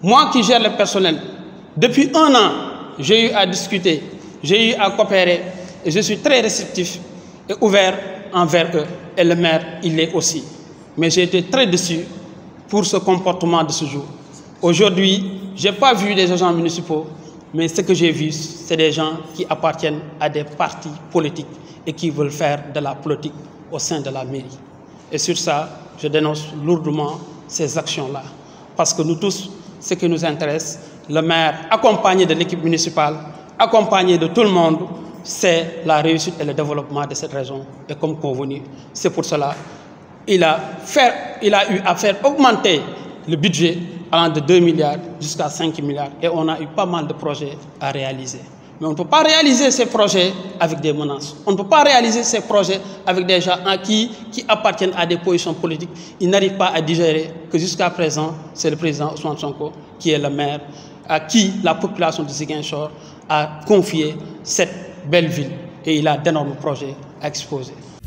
Moi qui gère le personnel, depuis 1 an, j'ai eu à discuter, j'ai eu à coopérer et je suis très réceptif et ouvert envers eux. Et le maire, il l'est aussi. Mais j'ai été très déçu pour ce comportement de ce jour. Aujourd'hui, je n'ai pas vu des agents municipaux, mais ce que j'ai vu, c'est des gens qui appartiennent à des partis politiques et qui veulent faire de la politique au sein de la mairie. Et sur ça, je dénonce lourdement ces actions-là. Parce que nous tous, ce qui nous intéresse, le maire accompagné de l'équipe municipale, accompagné de tout le monde, c'est la réussite et le développement de cette région. Et comme convenu, c'est pour cela qu'il a eu à faire augmenter le budget allant de 2 milliards jusqu'à 5 milliards. Et on a eu pas mal de projets à réaliser. Mais on ne peut pas réaliser ces projets avec des menaces. On ne peut pas réaliser ces projets avec des gens qui appartiennent à des positions politiques. Ils n'arrivent pas à digérer que jusqu'à présent, c'est le président Ousmane Sonko qui est le maire, à qui la population de Ziguinchor a confié cette belle ville. Et il a d'énormes projets à exposer.